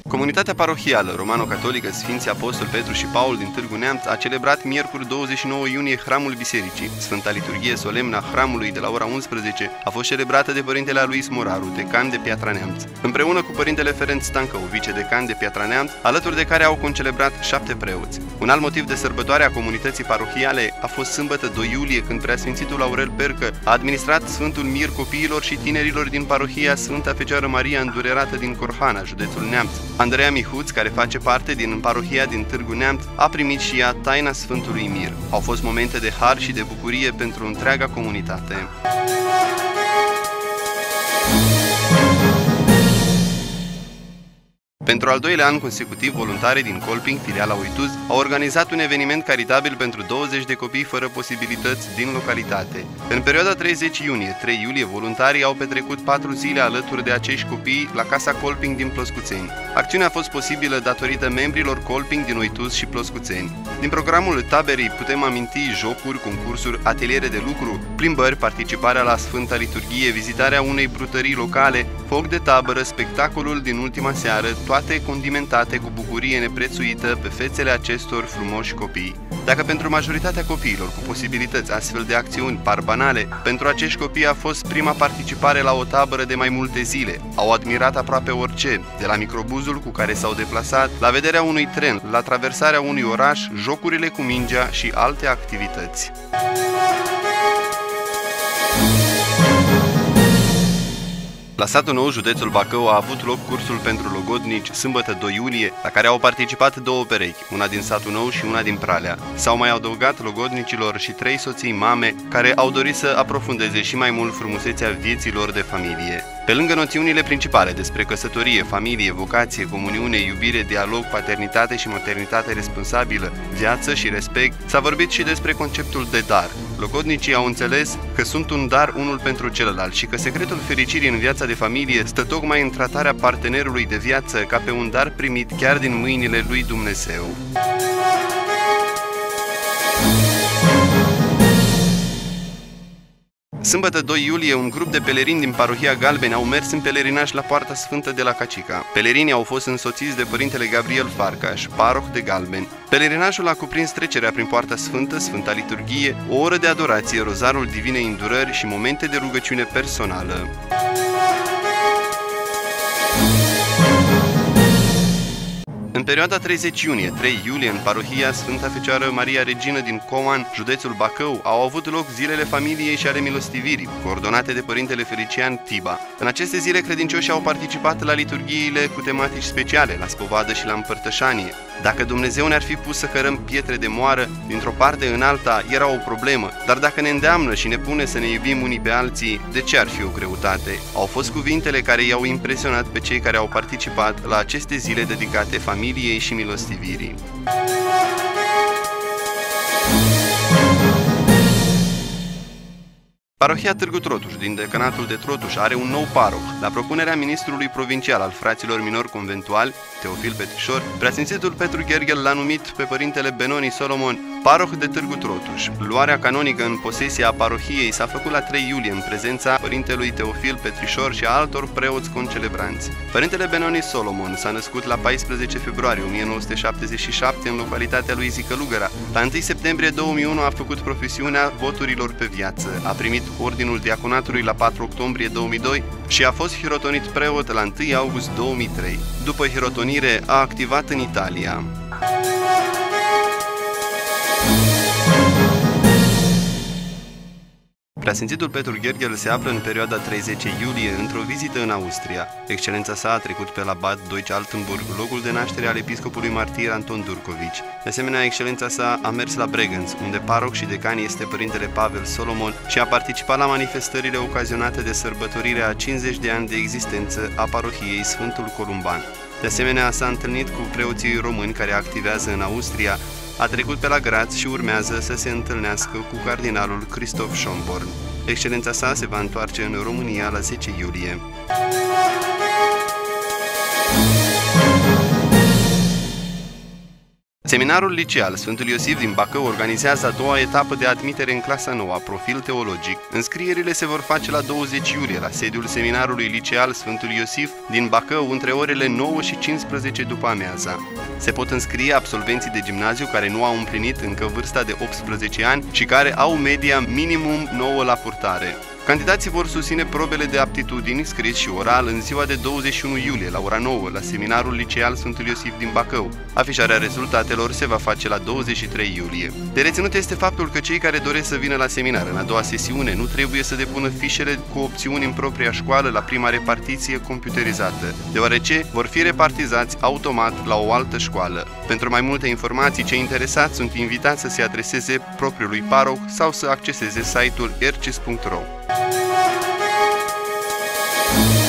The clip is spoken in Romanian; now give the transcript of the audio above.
Comunitatea parohială romano-catolică Sfinții Apostol Petru și Paul din Târgu Neamț a celebrat miercuri 29 iunie Hramul Bisericii. Sfânta liturghie solemnă a hramului de la ora 11 a fost celebrată de părintele Alois Moraru, decan de Piatra Neamț, împreună cu părintele Ferenc Stancău, vicedecan de Piatra Neamț, alături de care au concelebrat 7 preoți. Un alt motiv de sărbătoare a comunității parohiale a fost sâmbătă 2 iulie, când Preasfințitul Aurel Percă a administrat Sfântul Mir copiilor și tinerilor din parohia Sfânta Fecioară Maria Îndurerată din Corhana, județul Neamț. Andreea Mihuț, care face parte din parohia din Târgu Neamț, a primit și ea taina Sfântului Mir. Au fost momente de har și de bucurie pentru întreaga comunitate. Pentru al doilea an consecutiv, voluntarii din Colping, filiala Uituz, au organizat un eveniment caritabil pentru 20 de copii fără posibilități din localitate. În perioada 30 iunie-3 iulie, voluntarii au petrecut 4 zile alături de acești copii la Casa Colping din Ploscuțeni. Acțiunea a fost posibilă datorită membrilor Colping din Uituz și Ploscuțeni. Din programul taberei putem aminti jocuri, concursuri, ateliere de lucru, plimbări, participarea la Sfânta Liturghie, vizitarea unei brutării locale, foc de tabără, spectacolul din ultima seară, toate condimentate cu bucurie neprețuită pe fețele acestor frumoși copii. Dacă pentru majoritatea copiilor cu posibilități astfel de acțiuni par banale, pentru acești copii a fost prima participare la o tabără de mai multe zile. Au admirat aproape orice, de la microbuzul cu care s-au deplasat, la vederea unui tren, la traversarea unui oraș, jocurile cu mingea și alte activități. La satul Nou, județul Bacău, a avut loc cursul pentru logodnici sâmbătă 2 iulie, la care au participat 2 perechi, una din satul Nou și una din Pralea. S-au mai adăugat logodnicilor și 3 soții mame care au dorit să aprofundeze și mai mult frumusețea vieților de familie. Pe lângă noțiunile principale despre căsătorie, familie, vocație, comuniune, iubire, dialog, paternitate și maternitate responsabilă, viață și respect, s-a vorbit și despre conceptul de dar. Logodnicii au înțeles că sunt un dar unul pentru celălalt și că secretul fericirii în viața de familie stă tocmai în tratarea partenerului de viață ca pe un dar primit chiar din mâinile lui Dumnezeu. Sâmbătă 2 iulie, un grup de pelerini din parohia Galbeni au mers în pelerinaj la Poarta Sfântă de la Cacica. Pelerinii au fost însoțiți de părintele Gabriel Farcaș, paroh de Galbeni. Pelerinajul a cuprins trecerea prin Poarta Sfântă, Sfânta Liturghie, o oră de adorație, rozarul Divinei Îndurări și momente de rugăciune personală. În perioada 30 iunie-3 iulie, în parohia Sfânta Fecioară Maria Regină din Coman, județul Bacău, au avut loc zilele familiei și ale milostivirii, coordonate de părintele Felician Tiba. În aceste zile, credincioșii au participat la liturghiile cu tematici speciale, la spovadă și la împărtășanie. Dacă Dumnezeu ne-ar fi pus să cărăm pietre de moară, dintr-o parte în alta era o problemă, dar dacă ne îndeamnă și ne pune să ne iubim unii pe alții, de ce ar fi o greutate? Au fost cuvintele care i-au impresionat pe cei care au participat la aceste zile dedicate familiei și milostivirii. Parohia Târgu Trotuș, din decanatul de Trotuș, are un nou paroh. La propunerea ministrului provincial al fraților minori conventuali, Teofil Petrișor, Preasfințitul Petru Gherghel l-a numit pe părintele Benoni Solomon paroh de Târgu Trotuș. Luarea canonică în posesia parohiei s-a făcut la 3 iulie în prezența părintelui Teofil Petrișor și a altor preoți concelebranți. Părintele Benoni Solomon s-a născut la 14 februarie 1977 în localitatea lui Zicălugăra. La 1 septembrie 2001 a făcut profesiunea voturilor pe viață. A primit ordinul diaconatului la 4 octombrie 2002 și a fost hirotonit preot la 1 august 2003. După hirotonire a activat în Italia. Preasfințitul Petru Gherghel se află în perioada 30 iulie într-o vizită în Austria. Excelența sa a trecut pe la Bad Deutsch-Altenburg, locul de naștere al episcopului martir Anton Durcovici. De asemenea, excelența sa a mers la Bregenz, unde paroh și decan este părintele Pavel Solomon și a participat la manifestările ocazionate de sărbătorirea a 50 de ani de existență a parohiei Sfântul Columban. De asemenea, s-a întâlnit cu preoții români care activează în Austria, a trecut pe la Graz și urmează să se întâlnească cu cardinalul Christoph Schönborn. Excelența sa se va întoarce în România la 10 iulie. Seminarul liceal Sfântul Iosif din Bacău organizează a doua etapă de admitere în clasa 9, profil teologic. Înscrierile se vor face la 20 iulie la sediul Seminarului Liceal Sfântul Iosif din Bacău între orele 9 și 15 după amiaza. Se pot înscrie absolvenții de gimnaziu care nu au împlinit încă vârsta de 18 ani și care au media minimum 9 la purtare. Candidații vor susține probele de aptitudini scris și oral în ziua de 21 iulie la ora 9 la Seminarul Liceal Sfântul Iosif din Bacău. Afișarea rezultatelor se va face la 23 iulie. De reținut este faptul că cei care doresc să vină la seminar în a doua sesiune nu trebuie să depună fișele cu opțiuni în propria școală la prima repartiție computerizată, deoarece vor fi repartizați automat la o altă școală. Pentru mai multe informații, cei interesați sunt invitați să se adreseze propriului paroh sau să acceseze site-ul ercis.ro.